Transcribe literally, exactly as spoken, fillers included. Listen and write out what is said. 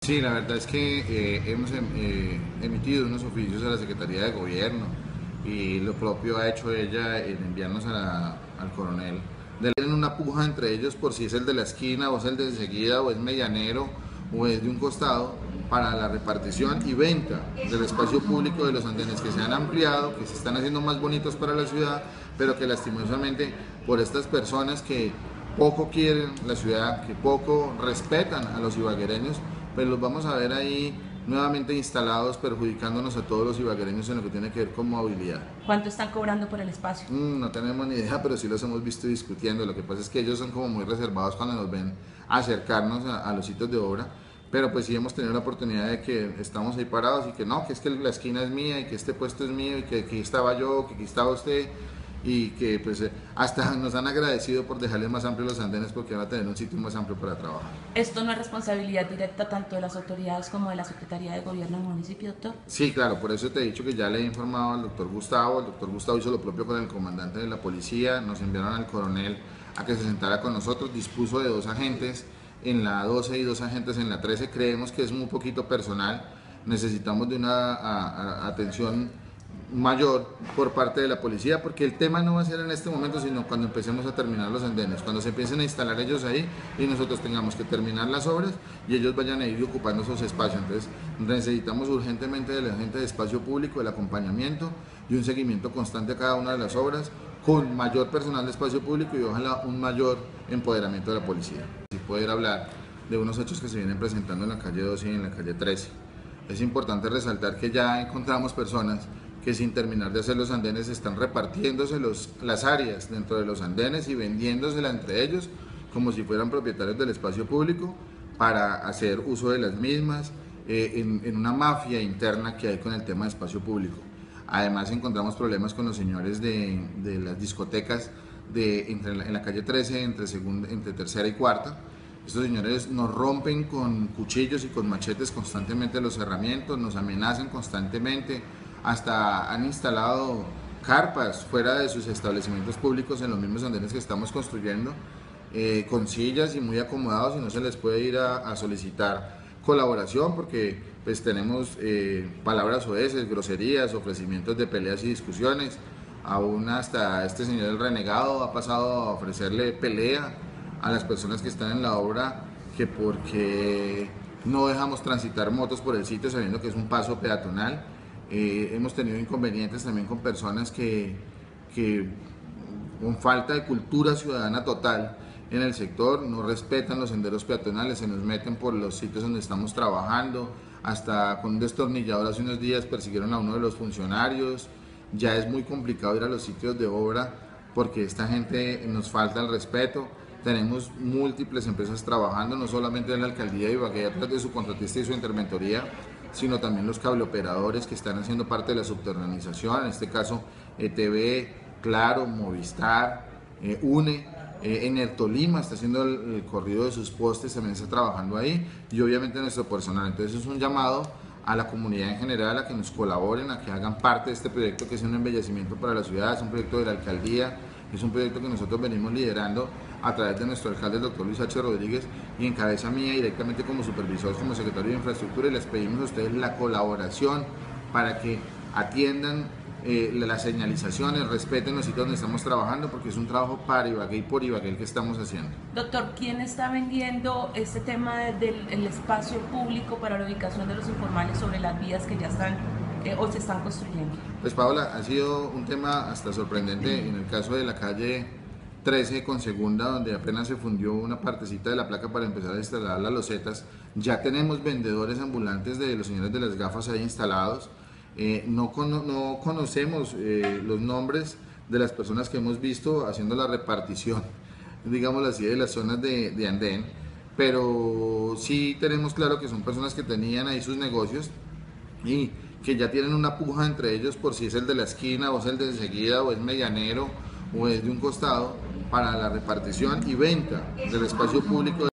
Sí, la verdad es que eh, hemos em- eh, emitido unos oficios a la Secretaría de Gobierno y lo propio ha hecho ella en enviarnos a la- al coronel. Tienen una puja entre ellos por si es el de la esquina o es el de enseguida o es medianero o es de un costado para la repartición y venta del espacio público de los andenes que se han ampliado, que se están haciendo más bonitos para la ciudad, pero que lastimosamente por estas personas que poco quieren la ciudad, que poco respetan a los ibaguereños, pues los vamos a ver ahí nuevamente instalados, perjudicándonos a todos los ibaguereños en lo que tiene que ver con movilidad. ¿Cuánto están cobrando por el espacio? Mm, no tenemos ni idea, pero sí los hemos visto discutiendo. Lo que pasa es que ellos son como muy reservados cuando nos ven acercarnos a, a los sitios de obra, pero pues sí hemos tenido la oportunidad de que estamos ahí parados y que no, que es que la esquina es mía y que este puesto es mío y que aquí estaba yo, que aquí estaba usted y que pues eh, hasta nos han agradecido por dejarles más amplios los andenes porque van a tener un sitio más amplio para trabajar. ¿Esto no es responsabilidad directa tanto de las autoridades como de la Secretaría de Gobierno del municipio, doctor? Sí, claro, por eso te he dicho que ya le he informado al doctor Gustavo, el doctor Gustavo hizo lo propio con el comandante de la policía, nos enviaron al coronel a que se sentara con nosotros, dispuso de dos agentes en la doce y dos agentes en la trece, creemos que es muy poquito personal, necesitamos de una a, a, atención mayor por parte de la policía, porque el tema no va a ser en este momento, sino cuando empecemos a terminar los andenes, cuando se empiecen a instalar ellos ahí y nosotros tengamos que terminar las obras y ellos vayan a ir ocupando esos espacios. Entonces necesitamos urgentemente de la gente de espacio público, el acompañamiento y un seguimiento constante a cada una de las obras, con mayor personal de espacio público y ojalá un mayor empoderamiento de la policía. Si poder hablar de unos hechos que se vienen presentando en la calle doce y en la calle trece. Es importante resaltar que ya encontramos personas que sin terminar de hacer los andenes están repartiéndose los, las áreas dentro de los andenes y vendiéndoselas entre ellos como si fueran propietarios del espacio público para hacer uso de las mismas eh, en, en una mafia interna que hay con el tema de espacio público. Además encontramos problemas con los señores de, de las discotecas de, entre, en la calle trece, entre, segunda, entre tercera y cuarta. Estos señores nos rompen con cuchillos y con machetes constantemente los cerramientos, nos amenazan constantemente, hasta han instalado carpas fuera de sus establecimientos públicos en los mismos andenes que estamos construyendo, eh, con sillas y muy acomodados, y no se les puede ir a, a solicitar colaboración porque pues tenemos eh, palabras oeces, groserías, ofrecimientos de peleas y discusiones. Aún hasta este señor el renegado ha pasado a ofrecerle pelea a las personas que están en la obra, que porque no dejamos transitar motos por el sitio sabiendo que es un paso peatonal. Eh, hemos tenido inconvenientes también con personas que, que con falta de cultura ciudadana total en el sector, no respetan los senderos peatonales, se nos meten por los sitios donde estamos trabajando, hasta con un destornillador hace unos días persiguieron a uno de los funcionarios. Ya es muy complicado ir a los sitios de obra porque esta gente nos falta el respeto. Tenemos múltiples empresas trabajando, no solamente en la alcaldía de Ibagué a través de su contratista y su interventoría, sino también los cableoperadores que están haciendo parte de la subterranización, en este caso E T V, Claro, Movistar, eh, UNE, eh, Enertolima está haciendo el, el corrido de sus postes, también está trabajando ahí, y obviamente nuestro personal. Entonces es un llamado a la comunidad en general a que nos colaboren, a que hagan parte de este proyecto que es un embellecimiento para la ciudad, es un proyecto de la alcaldía, es un proyecto que nosotros venimos liderando a través de nuestro alcalde, el doctor Luis H. Rodríguez, y en cabeza mía directamente como supervisor, como secretario de infraestructura, y les pedimos a ustedes la colaboración para que atiendan eh, las señalizaciones, respeten los sitios donde estamos trabajando, porque es un trabajo para Ibagué y por Ibagué el que estamos haciendo. Doctor, ¿quién está vendiendo este tema del el espacio público para la ubicación de los informales sobre las vías que ya están eh, o se están construyendo? Pues Paola, ha sido un tema hasta sorprendente en el caso de la calle trece con segunda, donde apenas se fundió una partecita de la placa para empezar a instalar las losetas. Ya tenemos vendedores ambulantes de los señores de las gafas ahí instalados. Eh, no, cono no conocemos eh, los nombres de las personas que hemos visto haciendo la repartición, digámoslo así, de las zonas de, de andén, pero sí tenemos claro que son personas que tenían ahí sus negocios y que ya tienen una puja entre ellos por si es el de la esquina o es el de enseguida o es medianero o es de un costado para la repartición y venta del espacio público